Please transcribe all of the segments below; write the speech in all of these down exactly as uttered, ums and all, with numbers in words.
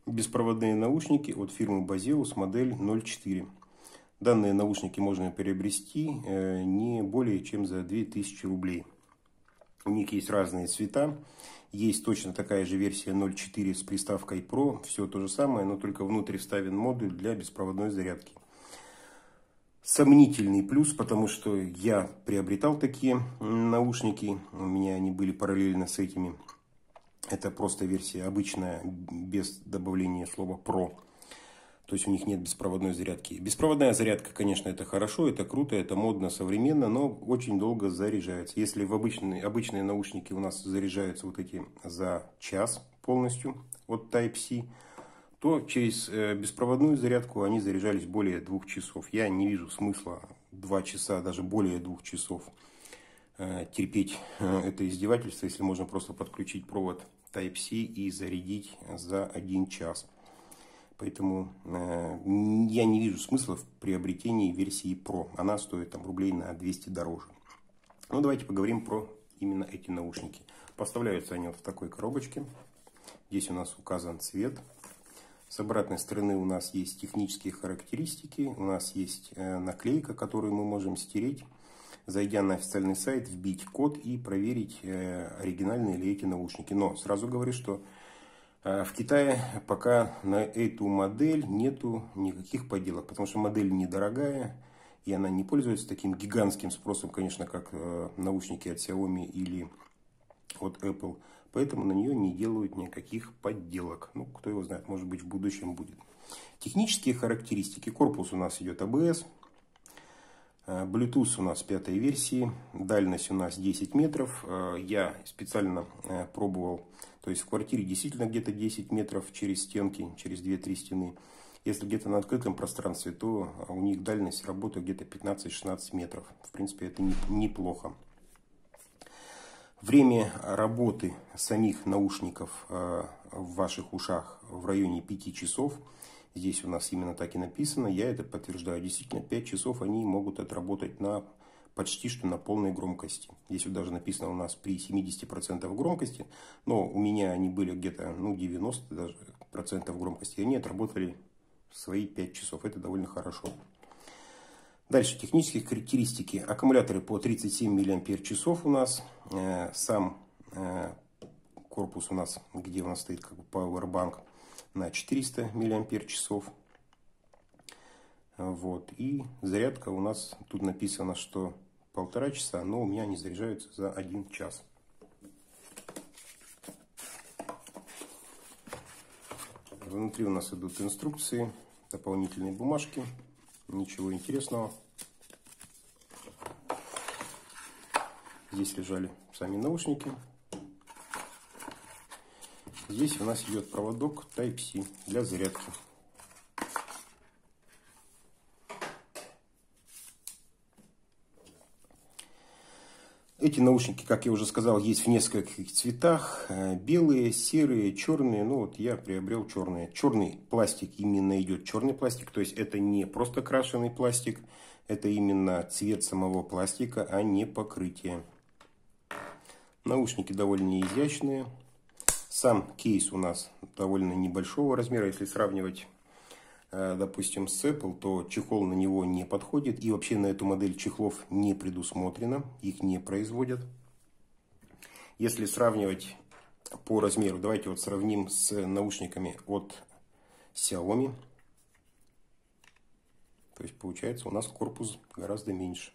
Беспроводные наушники от фирмы Базеус, модель ноль четыре. Данные наушники можно приобрести не более чем за две тысячи рублей. У них есть разные цвета. Есть точно такая же версия ноль четыре с приставкой Pro. Все то же самое, но только внутрь вставлен модуль для беспроводной зарядки. Сомнительный плюс, потому что я приобретал такие наушники. У меня они были параллельно с этими. Это просто версия обычная, без добавления слова Pro. То есть у них нет беспроводной зарядки. Беспроводная зарядка, конечно, это хорошо, это круто, это модно, современно, но очень долго заряжается. Если в обычные, обычные наушники у нас заряжаются вот эти за час полностью от Type-C, то через беспроводную зарядку они заряжались более двух часов. Я не вижу смысла два часа, даже более двух часов терпеть это издевательство, если можно просто подключить провод Type-C и зарядить за один час. Поэтому э, я не вижу смысла в приобретении версии Pro. Она стоит там рублей на двести дороже. Ну, давайте поговорим про именно эти наушники. Поставляются они вот в такой коробочке. Здесь у нас указан цвет. С обратной стороны у нас есть технические характеристики. У нас есть э, наклейка, которую мы можем стереть, зайдя на официальный сайт, вбить код и проверить, э, оригинальные ли эти наушники. Но сразу говорю, что в Китае пока на эту модель нету никаких подделок, потому что модель недорогая, и она не пользуется таким гигантским спросом, конечно, как наушники от Xiaomi или от Apple. Поэтому на нее не делают никаких подделок. Ну, кто его знает, может быть, в будущем будет. Технические характеристики. Корпус у нас идет а бэ эс. Bluetooth у нас пятой версии, дальность у нас десять метров. Я специально пробовал, то есть в квартире действительно где-то десять метров через стенки, через две-три стены. Если где-то на открытом пространстве, то у них дальность работы где-то пятнадцать-шестнадцать метров. В принципе, это неплохо. Время работы самих наушников в ваших ушах в районе пяти часов. Здесь у нас именно так и написано, я это подтверждаю. Действительно, пять часов они могут отработать на почти что на полной громкости. Здесь вот даже написано у нас при семидесяти процентах громкости, но у меня они были где-то ну, девяносто даже процентов громкости. И они отработали свои пять часов. Это довольно хорошо. Дальше технические характеристики. Аккумуляторы по тридцать семь миллиампер-часов у нас. Сам корпус у нас, где у нас стоит как бы Powerbank, на четыреста миллиампер-часов. Вот. И зарядка у нас, тут написано, что полтора часа, но у меня они заряжаются за один час. Внутри у нас идут инструкции, дополнительные бумажки. Ничего интересного. Здесь лежали сами наушники. Здесь у нас идет проводок Type-C для зарядки. Эти наушники, как я уже сказал, есть в нескольких цветах. Белые, серые, черные. Ну вот я приобрел черные. Черный пластик именно идет черный пластик. То есть это не просто крашеный пластик. Это именно цвет самого пластика, а не покрытие. Наушники довольно изящные. Сам кейс у нас довольно небольшого размера. Если сравнивать, допустим, с Apple, то чехол на него не подходит. И вообще на эту модель чехлов не предусмотрено. Их не производят. Если сравнивать по размеру, давайте вот сравним с наушниками от Xiaomi. То есть получается у нас корпус гораздо меньше.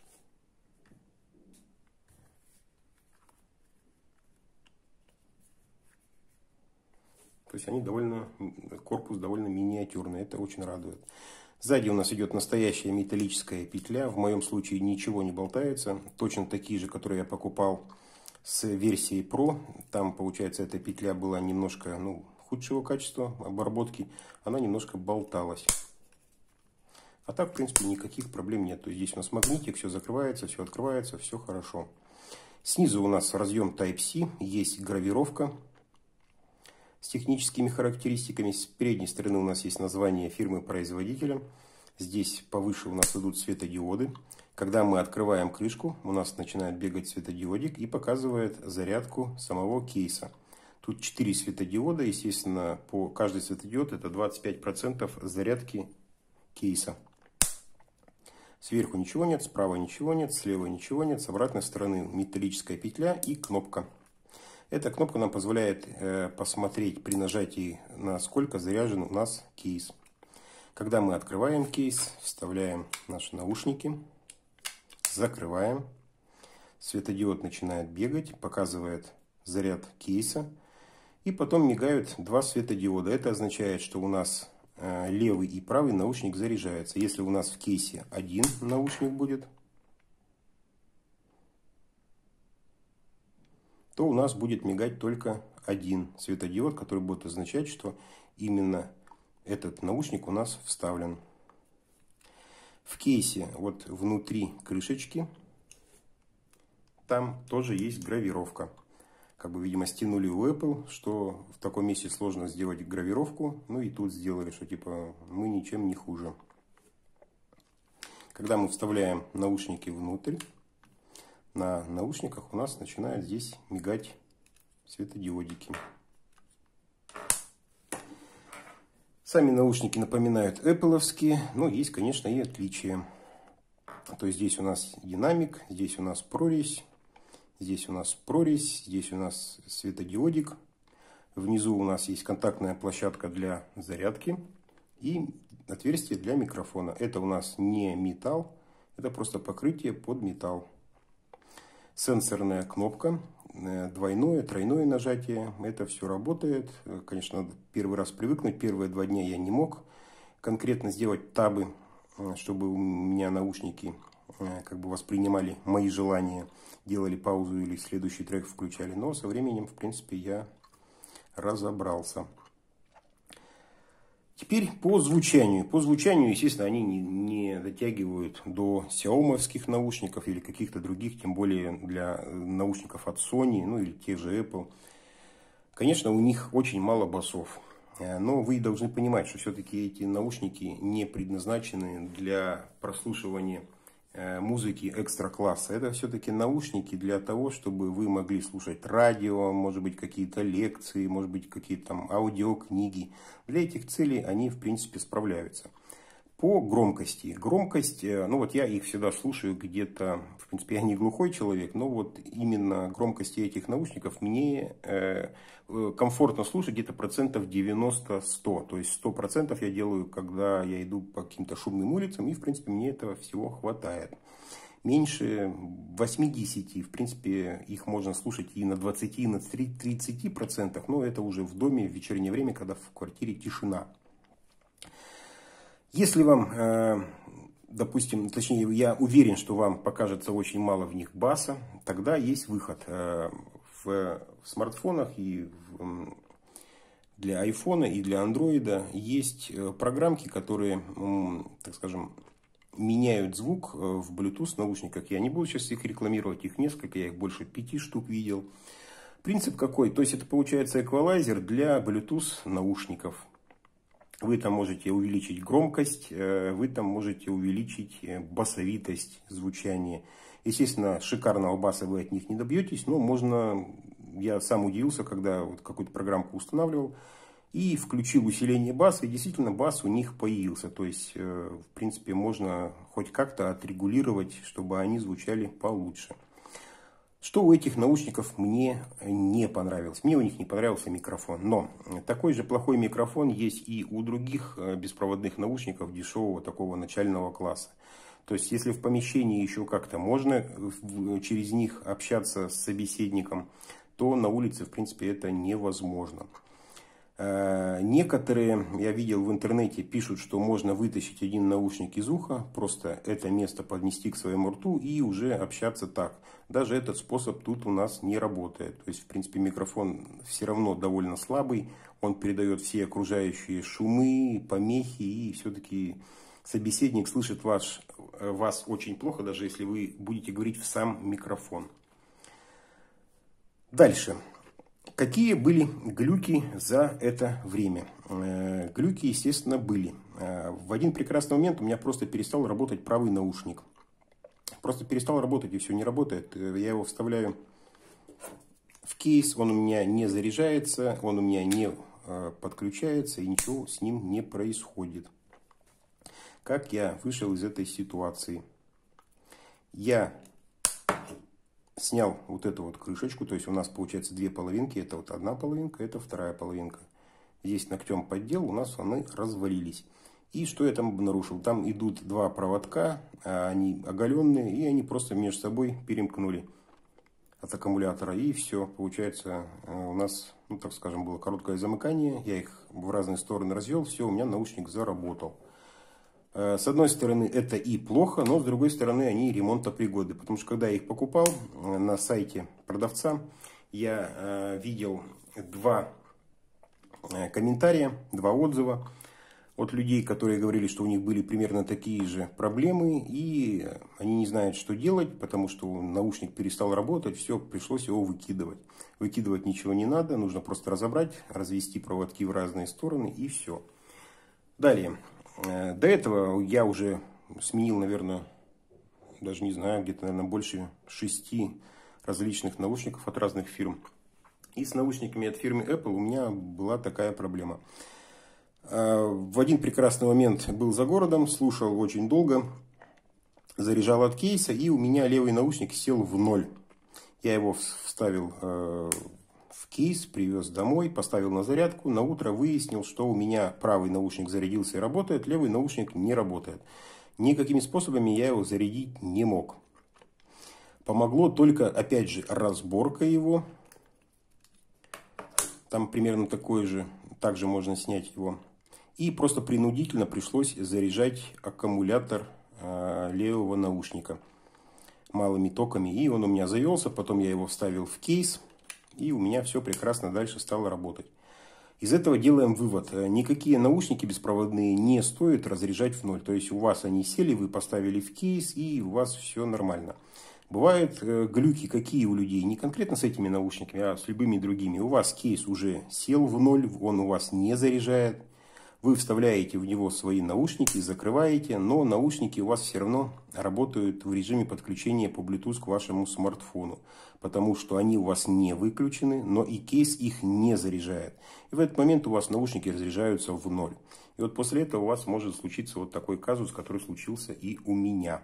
То есть они довольно, корпус довольно миниатюрный, это очень радует. Сзади у нас идет настоящая металлическая петля, в моем случае ничего не болтается. Точно такие же, которые я покупал с версией Pro. Там, получается, эта петля была немножко ну, худшего качества обработки, она немножко болталась. А так, в принципе, никаких проблем нет. То есть здесь у нас магнитик, все закрывается, все открывается, все хорошо. Снизу у нас разъем Type-C, есть гравировка с техническими характеристиками. С передней стороны у нас есть название фирмы-производителя. Здесь повыше у нас идут светодиоды. Когда мы открываем крышку, у нас начинает бегать светодиодик и показывает зарядку самого кейса. Тут четыре светодиода, естественно, по каждый светодиод это двадцать пять процентов зарядки кейса. Сверху ничего нет, справа ничего нет, слева ничего нет, с обратной стороны металлическая петля и кнопка. Эта кнопка нам позволяет э, посмотреть при нажатии, насколько заряжен у нас кейс. Когда мы открываем кейс, вставляем наши наушники, закрываем. Светодиод начинает бегать, показывает заряд кейса. И потом мигают два светодиода. Это означает, что у нас э, левый и правый наушник заряжается. Если у нас в кейсе один наушник будет, то у нас будет мигать только один светодиод, который будет означать, что именно этот наушник у нас вставлен. В кейсе, вот внутри крышечки, там тоже есть гравировка. Как бы, видимо, стянули у Apple, что в таком месте сложно сделать гравировку. Ну и тут сделали, что типа мы ничем не хуже. Когда мы вставляем наушники внутрь, на наушниках у нас начинают здесь мигать светодиодики. Сами наушники напоминают Apple-овские, но есть, конечно, и отличия. То есть здесь у нас динамик, здесь у нас прорезь, здесь у нас прорезь, здесь у нас светодиодик. Внизу у нас есть контактная площадка для зарядки и отверстие для микрофона. Это у нас не металл, это просто покрытие под металл. Сенсорная кнопка, двойное, тройное нажатие, это все работает. Конечно, надо первый раз привыкнуть, первые два дня я не мог конкретно сделать табы, чтобы у меня наушники как бы воспринимали мои желания, делали паузу или следующий трек включали. Но со временем, в принципе, я разобрался. Теперь по звучанию. По звучанию, естественно, они не, не дотягивают до сяомовских наушников или каких-то других, тем более для наушников от Sony, ну или тех же Apple. Конечно, у них очень мало басов. Но вы должны понимать, что все-таки эти наушники не предназначены для прослушивания музыки экстра-класса. Это все-таки наушники для того, чтобы вы могли слушать радио, может быть, какие-то лекции, может быть, какие-то там аудиокниги. Для этих целей они, в принципе, справляются. По громкости. Громкость, ну вот я их всегда слушаю где-то, в принципе, я не глухой человек, но вот именно громкости этих наушников мне э, комфортно слушать где-то процентов девяносто-сто. То есть сто процентов я делаю, когда я иду по каким-то шумным улицам, и, в принципе, мне этого всего хватает. Меньше восьмидесяти, в принципе, их можно слушать и на двадцати, и на тридцати процентах, но это уже в доме в вечернее время, когда в квартире тишина. Если вам, допустим, точнее, я уверен, что вам покажется очень мало в них баса, тогда есть выход. В смартфонах и для айфона, и для андроида есть программки, которые, так скажем, меняют звук в Bluetooth наушниках. Я не буду сейчас их рекламировать, их несколько, я их больше пяти штук видел. Принцип какой? То есть это получается эквалайзер для Bluetooth наушников. Вы там можете увеличить громкость, вы там можете увеличить басовитость звучания. Естественно, шикарного баса вы от них не добьетесь, но можно... Я сам удивился, когда вот какую-то программку устанавливал и включил усиление баса, и действительно бас у них появился. То есть, в принципе, можно хоть как-то отрегулировать, чтобы они звучали получше. Что у этих наушников мне не понравилось? Мне у них не понравился микрофон. Но такой же плохой микрофон есть и у других беспроводных наушников дешевого такого начального класса. То есть, если в помещении еще как-то можно через них общаться с собеседником, то на улице, в принципе, это невозможно. Некоторые, я видел в интернете, пишут, что можно вытащить один наушник из уха, просто это место поднести к своему рту и уже общаться так. Даже этот способ тут у нас не работает. То есть, в принципе, микрофон все равно довольно слабый, он передает все окружающие шумы, помехи, и все-таки собеседник слышит вас, вас очень плохо, даже если вы будете говорить в сам микрофон. Дальше. Какие были глюки за это время? Глюки, естественно, были. В один прекрасный момент у меня просто перестал работать правый наушник. Просто перестал работать, и все не работает. Я его вставляю в кейс, он у меня не заряжается, он у меня не подключается и ничего с ним не происходит. Как я вышел из этой ситуации? Я снял вот эту вот крышечку, то есть у нас получается две половинки, это вот одна половинка, это вторая половинка. Здесь ногтем поддел, у нас они развалились. И что я там обнаружил? Там идут два проводка, они оголенные, и они просто между собой перемкнули от аккумулятора. И все, получается, у нас, ну так скажем, было короткое замыкание. Я их в разные стороны развел, все, у меня наушник заработал. С одной стороны, это и плохо, но с другой стороны, они ремонтопригодны. Потому что когда я их покупал на сайте продавца, я видел два комментария, два отзыва от людей, которые говорили, что у них были примерно такие же проблемы, и они не знают, что делать, потому что наушник перестал работать, все, пришлось его выкидывать. Выкидывать ничего не надо, нужно просто разобрать, развести проводки в разные стороны, и все. Далее. До этого я уже сменил, наверное, даже не знаю, где-то, наверное, больше шести различных наушников от разных фирм. И с наушниками от фирмы Apple у меня была такая проблема. В один прекрасный момент был за городом, слушал очень долго, заряжал от кейса, и у меня левый наушник сел в ноль. Я его вставил в кейс, привез домой, поставил на зарядку. На утро выяснил, что у меня правый наушник зарядился и работает, левый наушник не работает. Никакими способами я его зарядить не мог. Помогло только, опять же, разборка его. Там примерно такой же, также можно снять его. И просто принудительно пришлось заряжать аккумулятор э, левого наушника малыми токами. И он у меня завелся, потом я его вставил в кейс. И у меня все прекрасно дальше стало работать. Из этого делаем вывод. Никакие наушники беспроводные не стоит разряжать в ноль. То есть у вас они сели, вы поставили в кейс, и у вас все нормально. Бывают э, глюки какие у людей, не конкретно с этими наушниками, а с любыми другими. У вас кейс уже сел в ноль, он у вас не заряжает. Вы вставляете в него свои наушники, закрываете, но наушники у вас все равно работают в режиме подключения по Bluetooth к вашему смартфону. Потому что они у вас не выключены, но и кейс их не заряжает. И в этот момент у вас наушники разряжаются в ноль. И вот после этого у вас может случиться вот такой казус, который случился и у меня.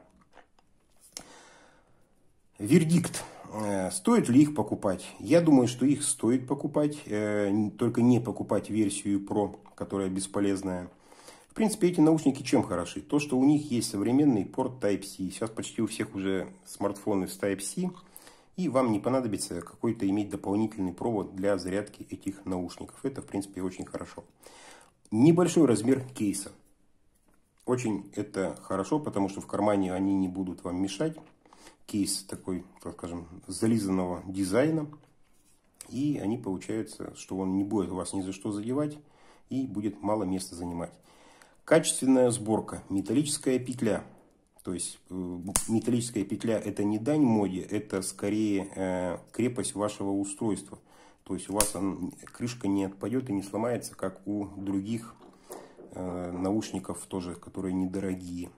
Вердикт. Стоит ли их покупать? Я думаю, что их стоит покупать, только не покупать версию Pro, которая бесполезная. В принципе, эти наушники чем хороши? То, что у них есть современный порт Type-C. Сейчас почти у всех уже смартфоны с Type-C. И вам не понадобится какой-то иметь дополнительный провод для зарядки этих наушников. Это, в принципе, очень хорошо. Небольшой размер кейса. Очень это хорошо, потому что в кармане они не будут вам мешать. Кейс такой, так скажем, зализанного дизайна. И они получается, что он не будет вас ни за что задевать и будет мало места занимать. Качественная сборка. Металлическая петля. То есть э, металлическая петля это не дань моде, это скорее э, крепость вашего устройства. То есть у вас он, крышка не отпадет и не сломается, как у других э, наушников тоже, которые недорогие.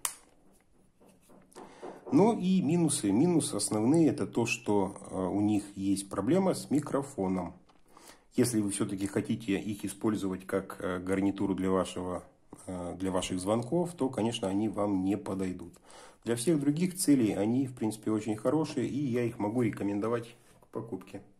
Ну и минусы. Минусы основные это то, что у них есть проблема с микрофоном. Если вы все-таки хотите их использовать как гарнитуру для, вашего, для ваших звонков, то, конечно, они вам не подойдут. Для всех других целей они, в принципе, очень хорошие, и я их могу рекомендовать к покупке.